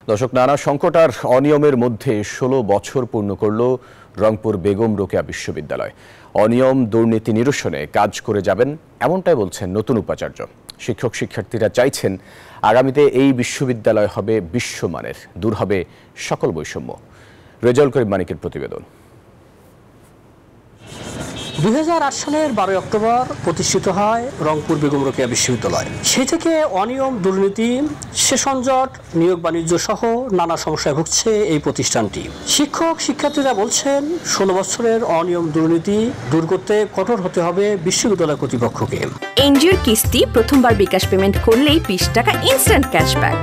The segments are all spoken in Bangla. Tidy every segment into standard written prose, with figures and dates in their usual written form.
দর্শক, নানা সংকট আর অনিয়মের মধ্যে ১৬ বছর পূর্ণ করল রংপুর বেগম রোকেয়া বিশ্ববিদ্যালয়। অনিয়ম দুর্নীতি নিরসনে কাজ করে যাবেন, এমনটাই বলছেন নতুন উপাচার্য। শিক্ষক শিক্ষার্থীরা চাইছেন আগামীতে এই বিশ্ববিদ্যালয় হবে বিশ্বমানের, দূর হবে সকল বৈষম্য। রেজাউল করিম মানিকের প্রতিবেদন। ২০০৮ সালের ১২ অক্টোবর প্রতিষ্ঠিত হয় রংপুর বেগম রোকেয়া বিশ্ববিদ্যালয়। সেই থেকে অনিয়ম, দুর্নীতি, সেশনজট, নিয়োগ বাণিজ্য সহ নানা সমস্যায় ভুগছে এই প্রতিষ্ঠানটি। শিক্ষক শিক্ষার্থীরা বলছেন ১৬ বছরের অনিয়ম দুর্নীতি দূর করতে কঠোর হতে হবে বিশ্ববিদ্যালয় কর্তৃপক্ষকে। এনজিওর কিস্তি প্রথমবার বিকাশ পেমেন্ট করলেই ২০ টাকা ইনস্ট্যান্ট ক্যাশব্যাক।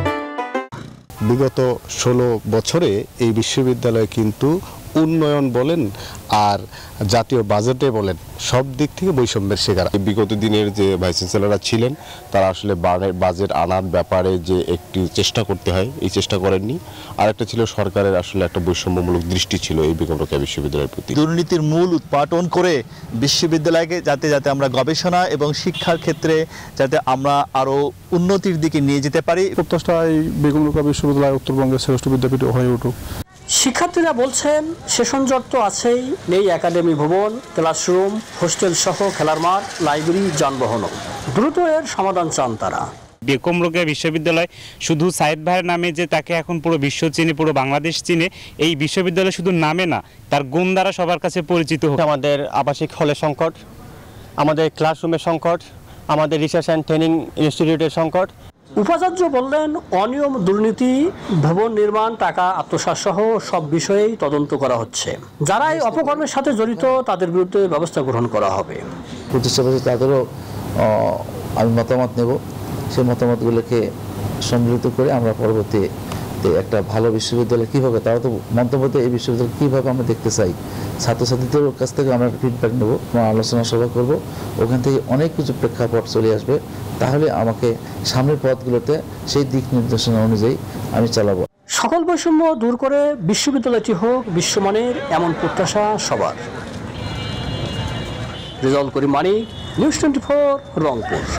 বিগত ১৬ বছরে এই বিশ্ববিদ্যালয় কিন্তু উন্নয়ন বলেন আর জাতীয় বাজেটে বলেন সব দিক থেকে বৈষম্যের শিকার। বিগত দিনের যে ভাইস চ্যান্সেলররা ছিলেন তারা আসলে বাজেট আনার ব্যাপারে যে একটু চেষ্টা করতে হয়, এই চেষ্টা করেননি। আর একটা ছিল সরকারের আসলে একটা বৈষম্যমূলক দৃষ্টি ছিল এই বেগম রোকেয়া বিশ্ববিদ্যালয়ের প্রতি। দুর্নীতির মূল উৎপাটন করে বিশ্ববিদ্যালয়কে যাতে আমরা গবেষণা এবং শিক্ষার ক্ষেত্রে যাতে আমরা আরো উন্নতির দিকে নিয়ে যেতে পারি। প্রত্যাশা এই বেগম রোকেয়া বিশ্ববিদ্যালয় উত্তরবঙ্গের শ্রেষ্ঠ বিদ্যাপীঠ হয়ে উঠুক। শিক্ষার্থীরা বলছেন সেশনজট তো আছেই, নেই একাডেমি ভবন, ক্লাসরুম, হোস্টেল সহ খেলার মাঠ, লাইব্রেরি, যানবাহনও। দ্রুত এর সমাধান চান তারা। বেগম রোকেয়া বিশ্ববিদ্যালয় শুধু সাইদ ভাইয়ের নামে যে তাকে এখন পুরো বিশ্ব চিনে, পুরো বাংলাদেশ চিনে, এই বিশ্ববিদ্যালয় শুধু নামে না, তার গুণ দ্বারা সবার কাছে পরিচিত হোক। আমাদের আবাসিক হলের সংকট, আমাদের ক্লাসরুমের সংকট, আমাদের রিসার্চ অ্যান্ড ট্রেনিং ইনস্টিটিউটের সংকট। উপাচার্য বললেন, অনিয়ম, দুর্নীতি, ভবন নির্মাণ, টাকা আত্মসাৎ সহ সব বিষয়েই তদন্ত করা হচ্ছে। যারা এই অপকর্মের সাথে জড়িত তাদের বিরুদ্ধে ব্যবস্থা গ্রহণ করা হবে। প্রতিষ্ঠা তাদেরও আমি মতামত নেব, সেই মতামতগুলোকে সম্মিলিত করে আমরা পরবর্তীতে একটা ভালো বিশ্ববিদ্যালয় কীভাবে, তারা তো মন্তব্যতে এই বিশ্ববিদ্যালয় কীভাবে আমরা দেখতে চাই, ছাত্রছাত্রীদের কাছ থেকে আমরা ফিডব্যাক নেব, আলোচনা সভা করব, ওখান থেকে অনেক কিছু প্রেক্ষাপট চলে আসবে। তাহলে আমাকে সামনের পথগুলোতে সেই দিক নির্দেশনা অনুযায়ী আমি চালাবো। সকল বৈষম্য দূর করে বিশ্ববিদ্যালয়টি হোক বিশ্বমানের, এমন প্রত্যাশা সবার। রেজাউল করিম মানিক, নিউজ 24, রংপুর।